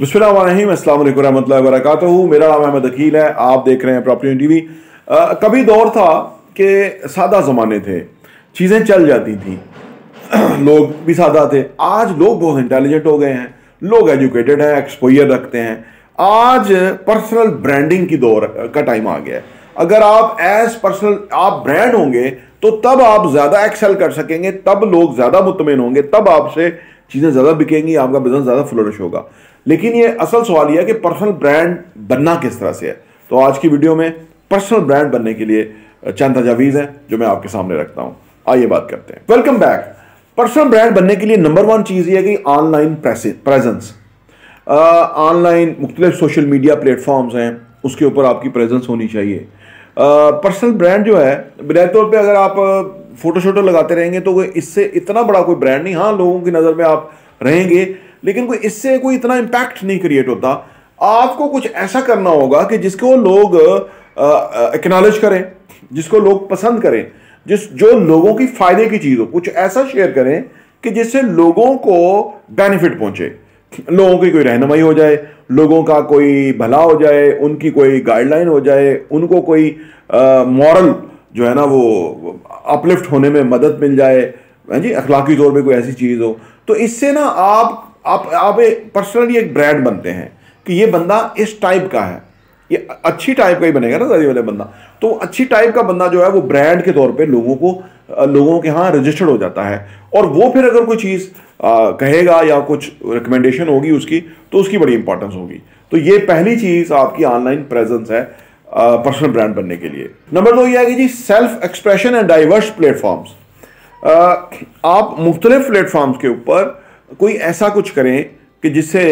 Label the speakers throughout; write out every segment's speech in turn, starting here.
Speaker 1: बिस्मिल्लाहिर्रहमानिर्रहीम, अस्सलाम वालेकुम रहमतुल्लाहि व बरकातुहू। मेरा नाम अहमद अकील है, आप देख रहे हैं प्रॉपर्टी टीवी। कभी दौर था कि सादा ज़माने थे, चीज़ें चल जाती थी, लोग भी सादा थे। आज लोग बहुत इंटेलिजेंट हो गए हैं, लोग एजुकेटेड हैं, एक्सपोजर रखते हैं। आज पर्सनल ब्रांडिंग की दौर का टाइम आ गया है। अगर आप एज पर्सनल आप ब्रांड होंगे तो तब आप ज़्यादा एक्सेल कर सकेंगे, तब लोग ज़्यादा मुतमिन होंगे, तब आपसे चीज़ें ज़्यादा बिकेंगी, आपका बिजनेस ज़्यादा फ्लोरिश होगा। लेकिन ये असल सवाल यह है कि पर्सनल ब्रांड बनना किस तरह से है। तो आज की वीडियो में पर्सनल ब्रांड बनने के लिए चंद तजावीज़ हैं जो मैं आपके सामने रखता हूं। आइए बात करते हैं। Welcome back. पर्सनल ब्रांड बनने के लिए नंबर वन चीज़ ये है कि ऑनलाइन प्रेजेंस। ऑनलाइन मुख्तलिफ सोशल मीडिया प्लेटफॉर्म्स हैं, उसके ऊपर आपकी प्रेजेंस होनी चाहिए। पर्सनल ब्रांड जो है, बुनियादी तौर पे अगर आप फोटो शोटो लगाते रहेंगे तो इससे इतना बड़ा कोई ब्रांड नहीं। हाँ, लोगों की नज़र में आप रहेंगे, लेकिन कोई इससे कोई इतना इम्पैक्ट नहीं क्रिएट होता। आपको कुछ ऐसा करना होगा कि जिसको लोग एक्नॉलेज करें, जिसको लोग पसंद करें, जो लोगों की फायदे की चीज़ हो। कुछ ऐसा शेयर करें कि जिससे लोगों को बेनिफिट पहुंचे, लोगों की कोई रहनुमाई हो जाए, लोगों का कोई भला हो जाए, उनकी कोई गाइडलाइन हो जाए, उनको कोई मॉरल जो है ना वो अपलिफ्ट होने में मदद मिल जाए, जी, अखलाकी तौर पे कोई ऐसी चीज़ हो। तो इससे ना आप पर्सनली एक ब्रांड बनते हैं कि ये बंदा इस टाइप का है, ये अच्छी टाइप का ही बनेगा ना दादी वाले बंदा। तो अच्छी टाइप का बंदा जो है वो ब्रांड के तौर पे लोगों के यहाँ रजिस्टर्ड हो जाता है। और वो फिर अगर कोई चीज़ कहेगा या कुछ रिकमेंडेशन होगी उसकी, तो उसकी बड़ी इंपॉर्टेंस होगी। तो ये पहली चीज़ आपकी ऑनलाइन प्रेजेंस है पर्सनल ब्रांड बनने के लिए। नंबर दो ये है कि जी self expression and diverse platforms. आप मुख्तलिफ प्लेटफॉर्म्स के ऊपर कोई ऐसा कुछ करें कि जिससे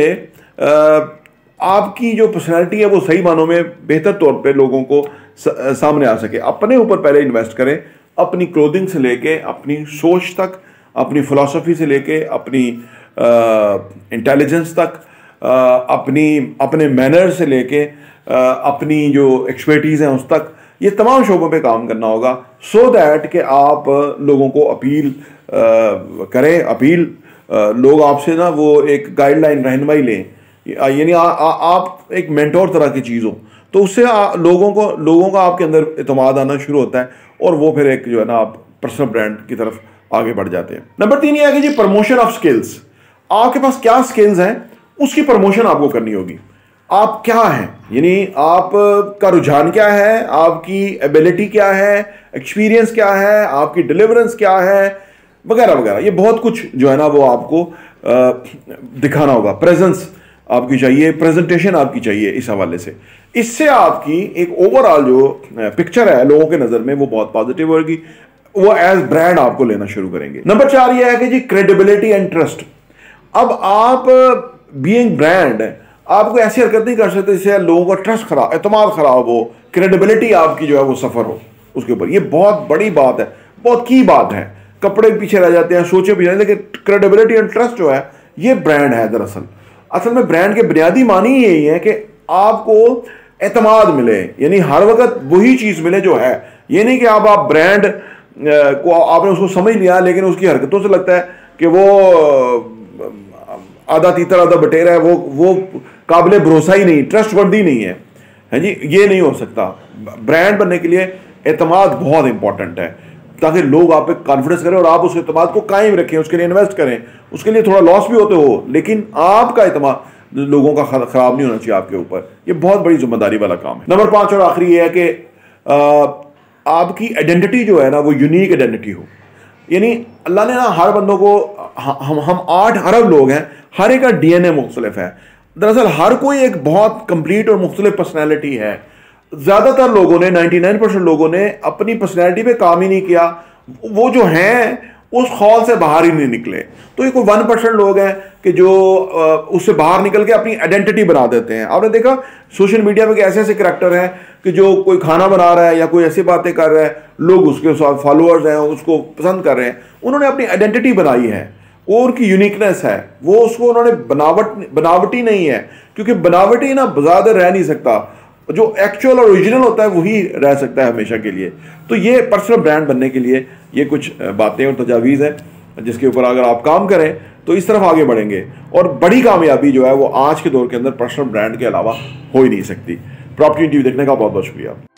Speaker 1: आपकी जो पर्सनैलिटी है वो सही मानों में बेहतर तौर पे लोगों को सामने आ सके। अपने ऊपर पहले इन्वेस्ट करें, अपनी क्लोथिंग से लेके अपनी सोच तक, अपनी फिलॉसफी से लेके अपनी इंटेलिजेंस तक, अपने मैनर से लेके अपनी जो एक्सपर्टीज़ हैं उस तक, ये तमाम शोबों पे काम करना होगा सो दैट कि आप लोगों को अपील करें। लोग आपसे ना वो एक गाइडलाइन रहनुमाई लें, यानी आप एक मेंटोर तरह की चीज़ हो, तो उससे लोगों का आपके अंदर इत्मीनान आना शुरू होता है और वो फिर एक जो है ना आप पर्सनल ब्रांड की तरफ आगे बढ़ जाते हैं। नंबर तीन ये है कि जी प्रमोशन ऑफ स्किल्स। आपके पास क्या स्किल्स हैं उसकी प्रमोशन आपको करनी होगी। आप क्या हैं, यानी आपका रुझान क्या है, आपकी एबिलिटी क्या है, एक्सपीरियंस क्या है, आपकी डिलीवरेंस क्या है, वगैरह वगैरह। ये बहुत कुछ जो है ना वो आपको दिखाना होगा। प्रेजेंस आपकी चाहिए, प्रेजेंटेशन आपकी चाहिए। इस हवाले से इससे आपकी एक ओवरऑल जो पिक्चर है लोगों के नज़र में वो बहुत पॉजिटिव होगी, वो एज ब्रांड आपको लेना शुरू करेंगे। नंबर चार ये है कि जी क्रेडिबिलिटी एंड ट्रस्ट। अब आप बीइंग ब्रांड आपको ऐसी हरकत नहीं कर सकते जिससे लोगों का ट्रस्ट खराब, एतमाद खराब हो, क्रेडिबिलिटी आपकी जो है वो सफ़र हो उसके ऊपर। ये बहुत बड़ी बात है, बहुत की बात है। कपड़े पीछे रह जाते हैं, सोचे पीछे, लेकिन क्रेडिबिलिटी एंड ट्रस्ट जो है ये ब्रांड है। दरअसल असल में ब्रांड के बुनियादी मानी यही है कि आपको एतमाद मिले, यानी हर वक्त वही चीज़ मिले जो है। ये नहीं कि आप ब्रांड को आपने उसको समझ लिया लेकिन उसकी हरकतों से लगता है कि वो आधा तीतर आधा बटेरा है, वो काबिल भरोसा ही नहीं, ट्रस्ट वर्दी नहीं है जी। ये नहीं हो सकता। ब्रांड बनने के लिए एतमाद बहुत इंपॉर्टेंट है ताकि लोग आप पे कॉन्फिडेंस करें और आप उस एतमाद को कायम रखें, उसके लिए इन्वेस्ट करें। उसके लिए थोड़ा लॉस भी होते हो, लेकिन आपका एतमाद लोगों का खराब नहीं होना चाहिए आपके ऊपर। ये बहुत बड़ी जिम्मेदारी वाला काम है। नंबर पाँच और आखिरी ये है कि आपकी आइडेंटिटी जो है ना वो यूनिक आइडेंटिटी हो। यानी अल्लाह ने ना हर बंदों को, हम 8 अरब लोग हैं, हर एक का डीएनए मुख्तलिफ है। दरअसल हर कोई एक बहुत कंप्लीट और मुख्तलिफ पर्सनैलिटी है। ज़्यादातर लोगों ने 99% लोगों ने अपनी पर्सनैलिटी पे काम ही नहीं किया, वो जो हैं उस खौल से बाहर ही नहीं निकले। तो ये कोई 1% लोग हैं कि जो उससे बाहर निकल के अपनी आइडेंटिटी बना देते हैं। आपने देखा सोशल मीडिया पे ऐसे ऐसे करैक्टर हैं कि जो कोई खाना बना रहा है या कोई ऐसी बातें कर रहा है, लोग उसके साथ फॉलोअर्स हैं, उसको पसंद कर रहे हैं। उन्होंने अपनी आइडेंटिटी बनाई है, वो उनकी यूनिकनेस है, वो उसको उन्होंने बनावटी नहीं है, क्योंकि बनावटी ना ज़्यादा रह नहीं सकता। जो एक्चुअल और ओरिजिनल होता है वही रह सकता है हमेशा के लिए। तो ये पर्सनल ब्रांड बनने के लिए ये कुछ बातें और तजावीज़ हैं जिसके ऊपर अगर आप काम करें तो इस तरफ आगे बढ़ेंगे। और बड़ी कामयाबी जो है वो आज के दौर के अंदर पर्सनल ब्रांड के अलावा हो ही नहीं सकती। प्रॉपर्टी टीवी देखने का बहुत बहुत शुक्रिया।